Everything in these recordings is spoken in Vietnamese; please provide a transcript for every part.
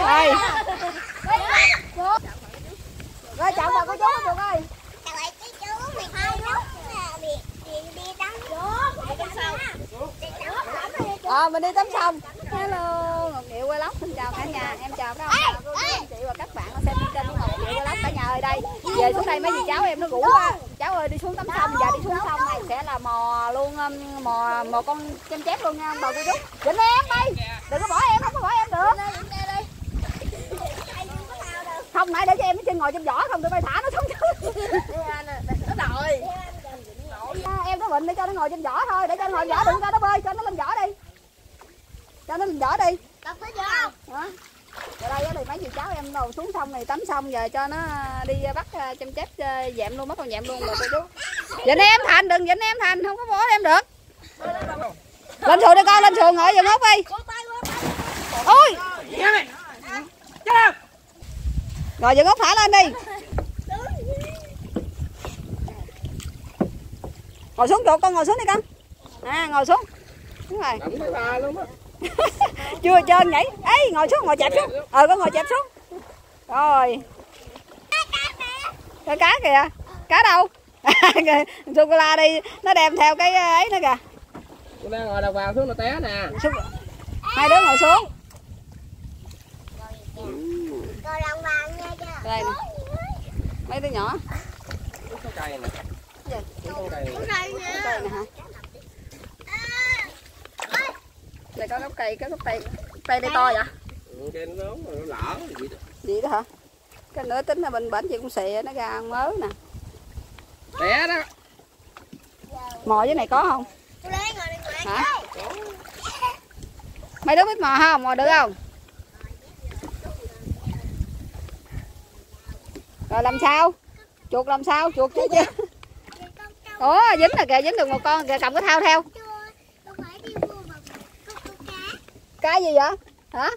Rồi. Rồi chào bà cô chú Chuột ơi. Chào lại chú mình hai lúc đi tắm Mình đi tắm sông. Hello, Ngọc Diệu Quay Lóc xin chào cả nhà. Em chào các ông, cô chú, anh chị và các bạn đang xem kênh của Ngọc Diệu Quay Lóc cả nhà ơi. Đây về xuống đây mấy dì cháu em nó rủ quá. Cháu ơi đi xuống tắm sông. Giờ đi xuống sông này sẽ là mò luôn, mò con chém chép luôn nha bà cô chú. Vịnh em đi, đừng có bỏ em, không có bỏ em được. Không nãy để cho em cái chân ngồi trên vỏ không tụi bay thả nó xuống chứ. Nó đòi. Em có bệnh để cho nó ngồi trên vỏ thôi, để cho nó ngồi vỏ, đừng cho nó bơi, cho nó lên vỏ đi. Cho nó lên vỏ đi. Tập tới giờ. Đó. Rồi đây thì mấy dì cháu em đầu xuống sông này tắm xong giờ cho nó đi bắt chăm chép dẹm luôn, mất con dẹm luôn rồi cô chú. Vịnh em Thành, đừng vịnh em Thành, không có bỏ em được. Lên xuồng đi con, lên xuồng ngồi giùm hút đi. Ôi. Rồi giùm hút thả lên đi. Ngồi xuống Chuột, con ngồi xuống đi con. Ngồi xuống. Đúng rồi. Chưa trơn nhảy. Ê ngồi xuống, ngồi chẹp xuống. Con ngồi chẹp xuống. Rồi. Cái cá kìa. Cá đâu? Sô cô la đi, nó đem theo cái ấy nữa kìa. Cô đang ngồi đầu vào xuống nó té nè. Hai đứa ngồi xuống. Rồi lòng vàng nha chưa? Đây nè. Mấy đứa nhỏ. Có cây nè. Có cây nè. Cây nè hả? Đây có gốc cây, cây đây to vậy? Cây nó lỡ gì đó. Gì đó hả? Cái nữa tính là bệnh bệnh gì cũng xè nó ra mớ nè. Té đó. Mò dưới này có không? Hả? Hả? Mấy đứa biết mò không? Mò được không? Rồi làm sao? Chuột làm sao? Chuột chứ chứ. Ủa dính nè kìa, dính được một con kìa, cầm cái thao theo. Cá gì vậy? Hả?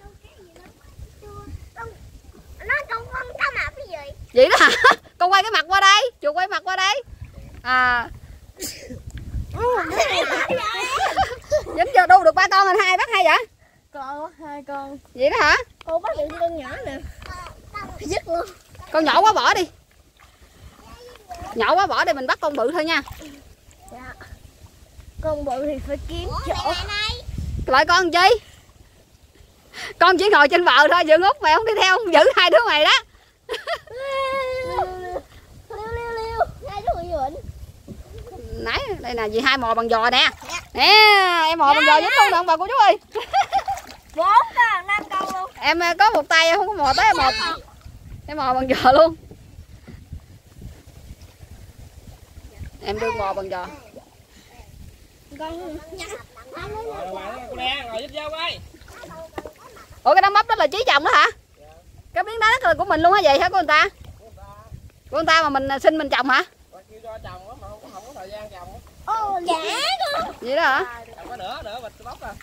Nó con cá mập cái gì? Vậy đó hả? Con quay cái mặt qua đây, chuột quay mặt qua đây. Dính chưa đu được 3 con rồi, hai bắt hai vậy? Con 2 con. Vậy đó hả? Con bắt được con nhỏ nè. Dứt luôn. Con nhỏ quá bỏ đi. Nhỏ quá bỏ đi, mình bắt con bự thôi nha. Dạ. Con bự thì phải kiếm chỗ. Lại con chi? Con chỉ ngồi trên bờ thôi, Dượng Út mày không đi theo, không giữ hai đứa mày đó. Nãy đây nè, dì hai mò bằng giò nè. Nè, em mò bằng giò dính luôn được bà cô chú ơi. 4 con, 5 con luôn. Em có một tay em không có mò tới một. Em mò bằng giò luôn. Em đưa mò bằng giò. Con Cô nè, ngồi giúp vô coi. Ủa cái đám bắp đó là Chí trồng đó hả? Cái miếng đá là của mình luôn hả vậy hả của người ta? Của người ta mà mình xin mình trồng hả? Kêu cho trồng mà không có thời gian trồng. Ồ dạ con. Vậy đó hả? Trồng có nửa bịch bóc à.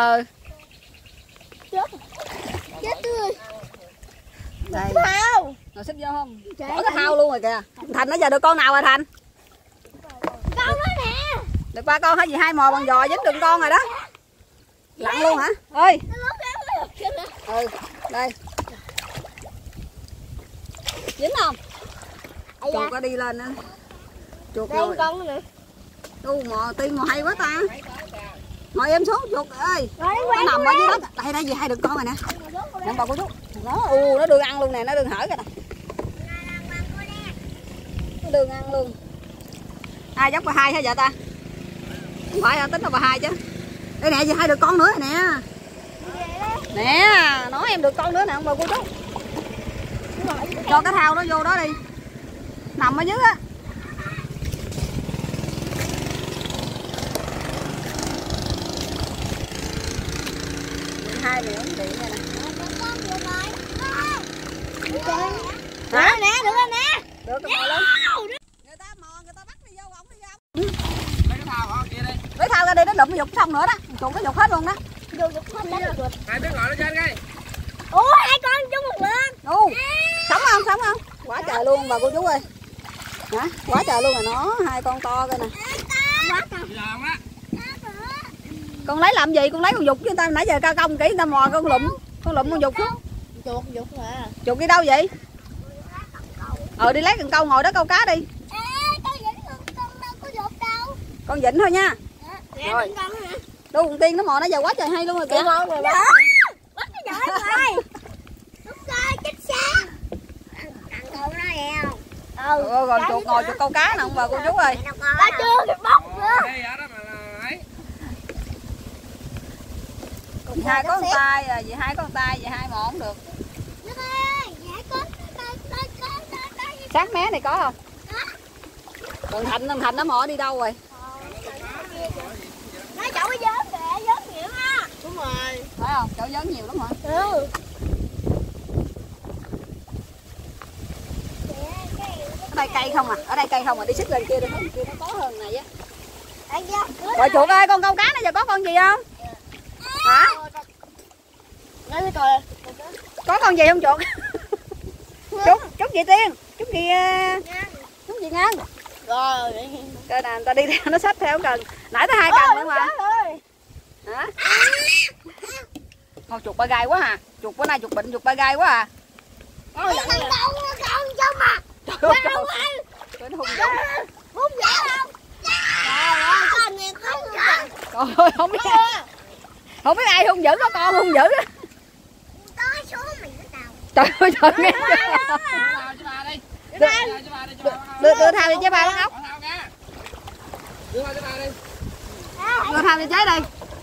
Chết tươi. Đây. Thao. Rồi xích vô không? Bỏ cái thao luôn rồi kìa. Thành nó giờ được con nào rồi Thành? Con đó nè. Được 3 con hả? Gì hai mò bằng giò dính được con rồi đó. Lặn luôn hả? Ơi. Đây. Dính không? Chuột có đi lên nữa. Chuột đây rồi. con nữa. Mò tiên mò hay quá ta. Ngồi em xuống chuột ơi. Nó nằm ở dưới đất. Đây gì hai được con rồi nè. Nè bà cô chú. Nó đường ăn luôn nè, nó đường hở kìa nè. Nó đường ăn luôn. Ai dốc bà hai hả vợ ta? Không phải hả, tính là bà hai chứ. Đây nè, gì hai được con nữa rồi nè. Nè, nói em được con nữa nè ông bà cô chú. Cho cái thao nó vô đó đi. Nằm ở dưới á. Hai miệng điện này nè. Hả? Nè, được rồi nè. Được rồi mò lên. Người ta mò, người ta bắt đi vô, ổng đi vô. Lấy cái thao ở kia đi. Lấy thao ra đây nó lụm dục xong nữa đó. Chuột nó dục hết luôn đó. Hai đứa ngồi lên trên coi. Ủa 2 con chung một lần. Sống không, sống không? Quá trời luôn bà cô chú ơi. Hả? Quá trời luôn rồi nó, hai con to coi nè. Con lấy làm gì? Con lấy con dục chứ người ta nãy giờ ca công kỹ người ta mò con lụm con dục xuống. chuột dục mà. Chuột đi đâu vậy? Đi lấy cần câu ngồi đó câu cá đi. Ê, con vịnh con đâu có dục đâu. Con vịnh thôi nha. Rồi. Đu con tiên nó mò nó giờ quá trời hay luôn rồi kìa. Ngon rồi đó. Bắt cái giỏi rồi. Đúng rồi, chính xác. Thằng con nó heo. Còn chuột ngồi chuột câu cá nè ông bà cô chú ơi. Ba chưa kịp bóc nữa. Dì hai có con tay à, dì hai có con tay, dì hai mò không được. Sáng mé này có không? Còn Thành nó mò đi đâu rồi? Nó chỗ cái vớt kìa, vớt nhiều ha. Đúng rồi. Phải không? Chỗ vớt nhiều lắm hả? Ừ. Ở đây cây không à? Ở đây cây không à? Đi xích lên kia đi, kia nó có hơn này á. Rồi chuột ơi, con câu cá này giờ có con gì không? Hả? Nói coi. Có con gì không chuột? Chúc chị Tiên, chúc chị Ngân. Rồi. Coi nè, người ta đi theo nó xách theo cần. Nãy tới 2 cần nữa mà. Hả? Thôi chuột ba gai quá à. Chuột bữa nay chuột bệnh chuột ba gai quá à. Con cho mà. Trời ơi. Trời nó hung dữ. Hung dữ không? Trời ơi, con nghe không dữ. Trời ơi, không biết ai hung dữ, có con hung dữ á. Có số mình nó tàu. Trời ơi trời nghe. Đưa thao đi chế ba lắc ốc. Đưa thao đi chế đi.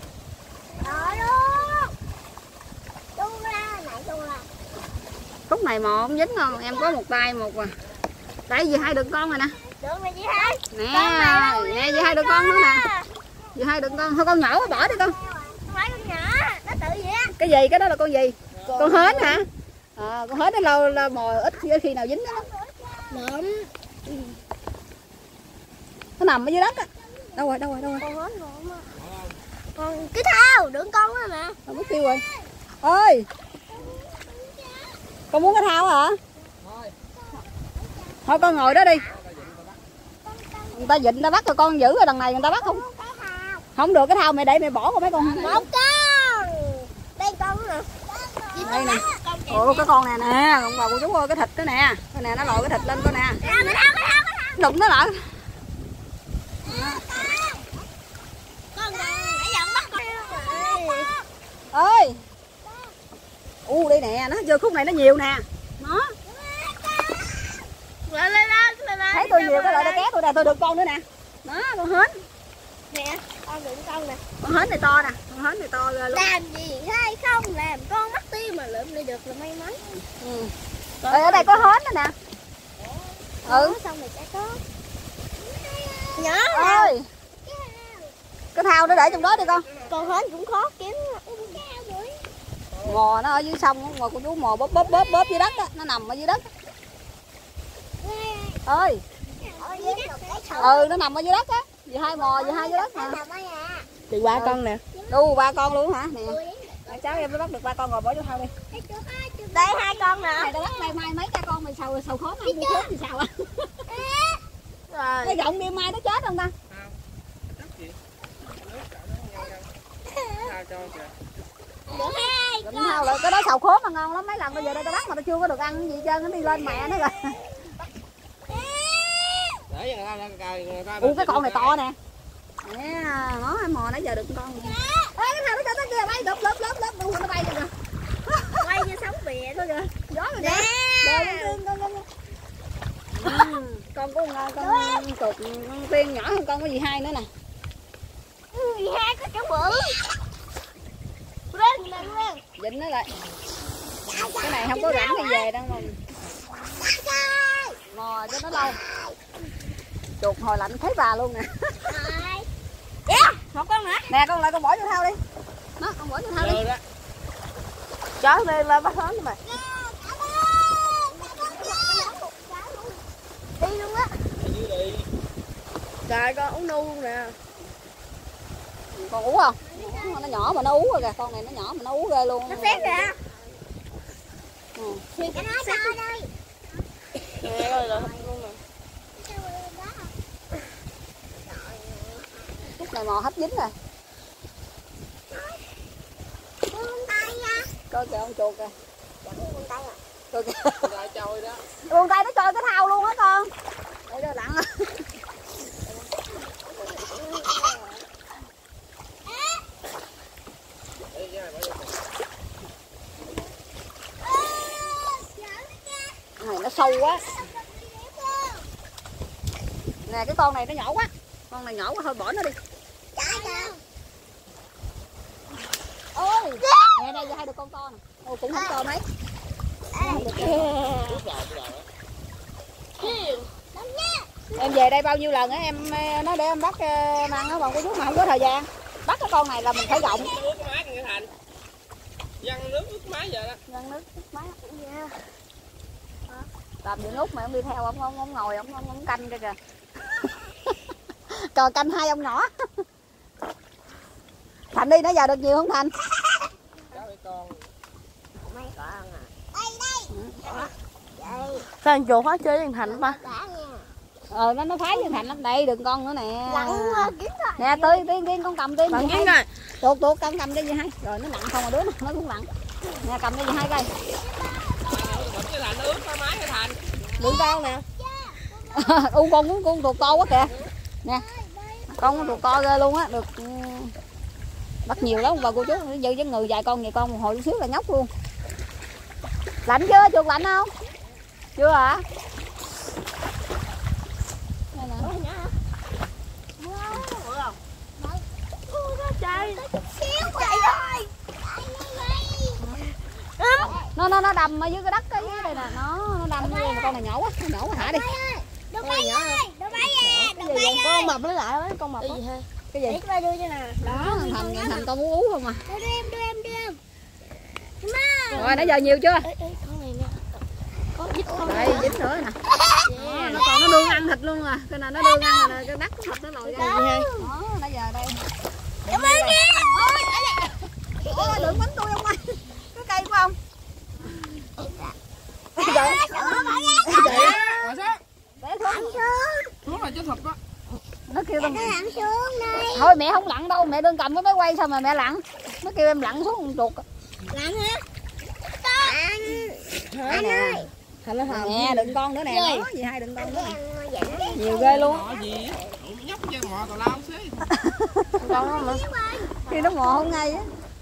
Khúc này mò không dính không? Em có một tay một à. Tại vì hai đựng con rồi nè. Được rồi chị hai. Nè dì hai đựng con nữa nè. Dì hai đựng con. Thôi con nhỏ quá bỏ đi con. Không phải con nhỏ, nó tự vậy á. Cái gì? Cái đó là con gì? Con hến hả? Con hến nó lâu mò ít khi nào dính đó. Nó nằm ở dưới đất á. Đâu rồi? Con hến ngon mà. Con cái thao, đựng con đó mà. Không biết kêu rồi. Ơi. Con muốn cái thao hả? Thôi con ngồi đó đi. Người ta vịnh ta bắt rồi con giữ rồi đằng này người ta bắt không? Không được cái thao mẹ để mẹ bỏ qua mấy con. Một con. Đây con nè. Đây nè. Ồ cái con này nè, ông bà cô chú ơi cái thịt đó nè. Cái nè nó lòi cái thịt lên coi nè. Đụng nó lại. Con nãy giờ bắt con. Ơi. Đây nè, nó vô khúc này nó nhiều nè. Nó. Lên. Thấy tôi nhiều cái lại nó kéo tôi nè, tôi được con nữa nè. Đó, con hến. Nè, con đựng con nè. Con hến này to nè, con hến này to ghê luôn. Làm gì hay không làm con mắc tiêu mà lượm lại được là may mắn. Ở đây có hến nữa nè. Xong rồi sẽ có. Nhỏ ơi. Cái thao nó để trong đó đi con. Con hến cũng khó kiếm. Mò nó ở dưới sông, mò cô chú mò bóp dưới đất á, nó nằm ở dưới đất. Ơi. Nó nằm ở dưới đất á. Dì hai mò, dì hai dưới đất nè. Chị 3 con nè. 3 con luôn hả? Nè. Cháu em mới bắt được 3 con rồi bỏ vô thao đi. Đây 2 con nè. Này tao bắt đây mai mấy cha con mày sầu khóm ăn mua khóm thì sao á? Rồi. Cái gọng đi mai nó chết không ta? Thao lại cái đó sầu khóm mà ngon lắm, mấy lần bây giờ đây tao bắt mà tao chưa có được ăn gì trơn, nó đi lên mẹ nó rồi. Cái con này to nè. Nè, nó mò nãy giờ được con. Ê cái thao nó cho tới kia bay lớp nó bay kìa. Quay như sóng bìa thôi kìa. Gió rồi nè. Con có con chuột con tiên nhỏ hơn con có gì hai nữa nè. Gì hai có chỗ bự. Lên. Vịnh nó lại. Cái này không có rảnh thì về đâu mà. Mò cho nó lâu. Chuột hồi lạnh thấy bà luôn nè. Một con nữa. Nè con lại con bỏ vô thao đi. Nó con bỏ vô thao đi. Chó lên bắt hến mày. Đi luôn á. Trời con uống nu luôn nè. Con ú không? Nó nhỏ mà nó ú rồi kìa, con này nó nhỏ mà nó ú ghê luôn. Nó xét kìa. Thì cái nó to đây. Nè rồi luôn nè. Lúc này mò hết dính rồi. Coi kìa con chuột kìa. rồi. Lại trôi đó. Buồn tay nó trôi cái thau luôn á con. Đây đó lặn. Này nó sâu quá. Nè cái con này nó nhỏ quá. Con này nhỏ quá thôi bỏ nó đi. Ôi. Nè đây hai được con to nè. Ôi cũng không to mấy. Em về đây bao nhiêu lần á em nói để em bắt mang nó còn có chút mà không có thời gian. Bắt cái con này là mình phải gọng. Nước cái máy Nghĩa Thành. Văng nước cái máy vậy đó. Văng nước máy. Làm chuyện út mà ông đi theo ông ngồi ông canh kìa kìa. Cờ canh hai ông nhỏ. Thành đi nãy giờ được nhiều không Thành? Con. Mấy con à. Đây. Sao anh chuột hết chơi với thằng Thành ba? Nó phái với Thành lắm đây, đừng con nữa nè. Nè tiên con cầm tiên. Bạn kiếm rồi. Tuột cầm cái gì hay. Rồi nó nặng không mà đứa nó cũng nặng. Nè cầm cái gì hai cây. Cái Thành nó ướt cái máy cái Thành. Đừng con nè. Con tuột to quá kìa. Nè. Con tuột to ghê luôn á, được bắt nhiều lắm bà cô chú, giữ với người vài con vậy con một hồi chút xíu là nhóc luôn. Lạnh chưa? Chuột lạnh không? Chưa hả? Đây nè. Nó đầm ở dưới cái đất ở dưới đây nè, nó đâm luôn, con này nhỏ quá thả đi. Đồ bay ơi, đồ bay ơi. Con mập lấy lại con mập. Cái gì? Đưa đưa cho nè. Đó, thành con ú không à. Đưa em. Rồi nãy giờ nhiều chưa? Con này nè. Có dính con. Đây dính nữa nè. Nó còn nó đương ăn thịt luôn à. Cái này nó đương ăn rồi nè, cái đất thịt nó lòi ra. Đó, nãy giờ đây. Cảm ơn nha. Ôi, đừng bánh tôi ông ơi. Cái cây của ông. Xuống là chứ thật đó. Nó kêu tao Lặn xuống đây. thôi mẹ không lặn đâu, mẹ đừng cầm cái máy quay sao mà mẹ lặn. Nó kêu em lặn xuống con chuột. Lặn hả? Anh ơi. Nè đừng con nữa nè, nó gì hai đừng con nữa nè. Nhiều ghê luôn. Mò gì? Nhóc chơi mò tào lao xí. Con nó mà. Khi nó mò không ngay á.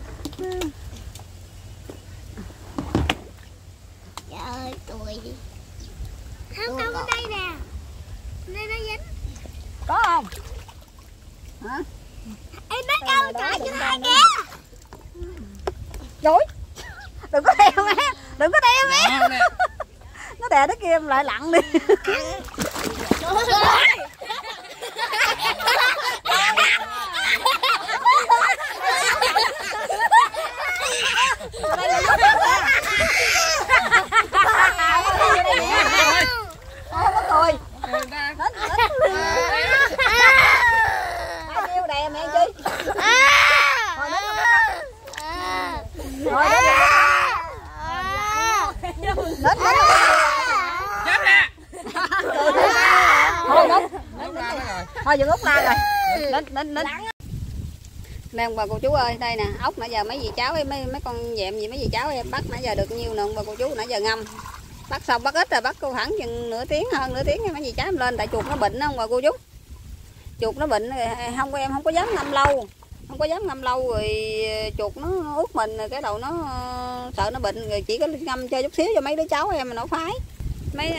Trời ơi, tụi đi. Không ở đây nè. Đây nó dính. Có không? Hả? Em bắt đâu trời cho hai kìa. Trời. Đừng có đeo em. Đừng có đeo em. Nó đè nó kia em lại lặn đi. Không có cười. Bao nhiêu đè mẹ chi? Rồi đến Chết nè. thôi dừng út la rồi. Đến nè bà cô chú ơi, đây nè ốc nãy giờ mấy dì cháu em mấy con dẹm gì mấy dì cháu em bắt nãy giờ được nhiêu nè bà cô chú, nãy giờ ngâm bắt xong bắt ít rồi, bắt cô khoảng chừng nửa tiếng hơn nửa tiếng mấy dì cháu em lên, tại chuột nó bệnh không bà cô chú, chuột nó bệnh không em không có dám ngâm lâu, rồi chuột nó ướt mình rồi cái đầu nó sợ nó bệnh rồi, chỉ có ngâm chơi chút xíu cho mấy đứa cháu em mà nó phái mấy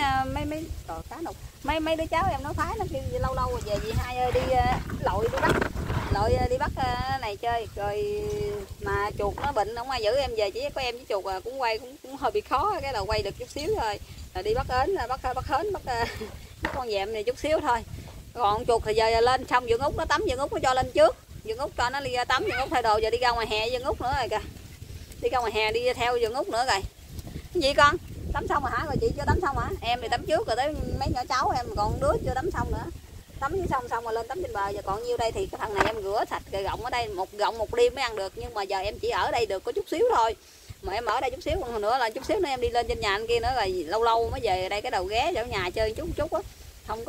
đứa cháu em nó phái nó kêu lâu rồi về dì hai ơi đi lội đi bắt này chơi rồi mà chuột nó bệnh không ai giữ em về, chỉ có em với chuột cũng quay cũng hơi bị khó, cái đầu quay được chút xíu thôi rồi đi bắt ếch bắt con dẹm này chút xíu thôi, còn chuột thì giờ lên xong Dượng Út nó tắm, Dượng Út nó cho lên trước, Dượng Út cho nó đi ra tắm, Dượng Út thay đồ giờ đi ra ngoài hè Dượng Út nữa rồi kìa, đi ra ngoài hè đi theo Dượng Út nữa rồi. Cái gì con tắm xong rồi hả? Rồi chị chưa tắm xong hả? Em thì tắm trước rồi tới mấy nhỏ cháu em còn đứa chưa tắm xong nữa, tắm với xong rồi lên tắm trên bờ, giờ còn nhiêu đây thì cái phần này em rửa sạch rồi gọng ở đây gọng một đêm mới ăn được, nhưng mà giờ em chỉ ở đây được có chút xíu thôi, mà em ở đây chút xíu còn nữa là chút xíu nữa em đi lên trên nhà anh kia nữa rồi lâu mới về đây cái đầu ghé chỗ nhà chơi chút á, không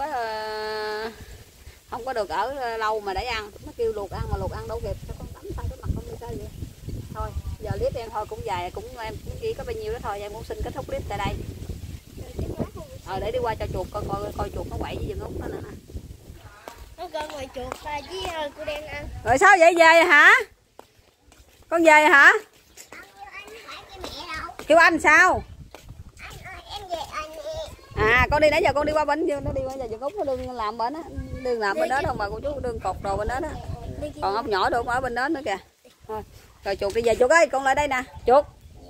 có được ở lâu mà để ăn, nó kêu luộc ăn mà luộc ăn đâu kịp, sao con tắm sao cái mặt con đi sao vậy thôi. Giờ clip em thôi cũng dài, cũng em cũng chỉ có bao nhiêu đó thôi, em muốn xin kết thúc clip tại đây. Để đi qua cho chuột coi chuột nó quậy với giùm út nó nè. Nó coi ngoài chuột và với cô đen ăn. Rồi sao vậy, về rồi hả? Con về rồi hả? Kêu anh sao? À con đi nãy giờ con đi qua bên, nó đi qua giờ giùm út, nó đừng làm bên á, đừng làm bên đó đâu mà cô chú, đừng cột đồ bên đó đó. Còn ốc nhỏ đồ ở bên đó nữa kìa. Thôi, rồi chuột đi về. Chuột ơi, con lại đây nè. Chuột.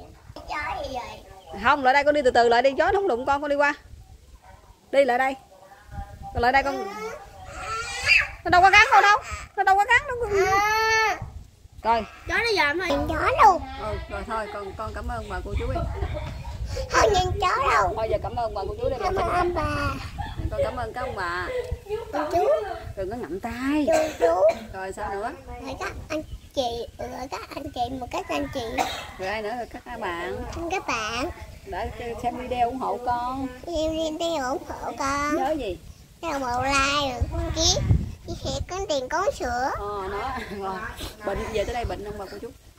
Không, lại đây, con đi từ từ lại đi, chó nó không đụng con đi qua. Đi lại đây. Con lại đây con. Nó đâu có cắn con đâu. Nó đâu có cắn đâu. Rồi. Chó nó dòm thôi. Chó luôn. Rồi thôi, con cảm ơn bà cô chú đi. Không nhìn chó đâu. Thôi giờ cảm ơn bà cô chú đi. Cảm ơn ông bà. Con cảm ơn các ông bà. Cô chú. Đừng có ngậm tay. Chú. Rồi sao nữa? Rồi các anh chị, các anh chị, một các anh chị. Rồi ai nữa, rồi các bạn. Các bạn. Để xem video ủng hộ con. Em đi ủng hộ con. Nhớ gì? Nhớ một like rồi con ký. Chị sẽ có tiền có sữa. Nó. Rồi. Bệnh về tới đây bệnh không bà cô chú?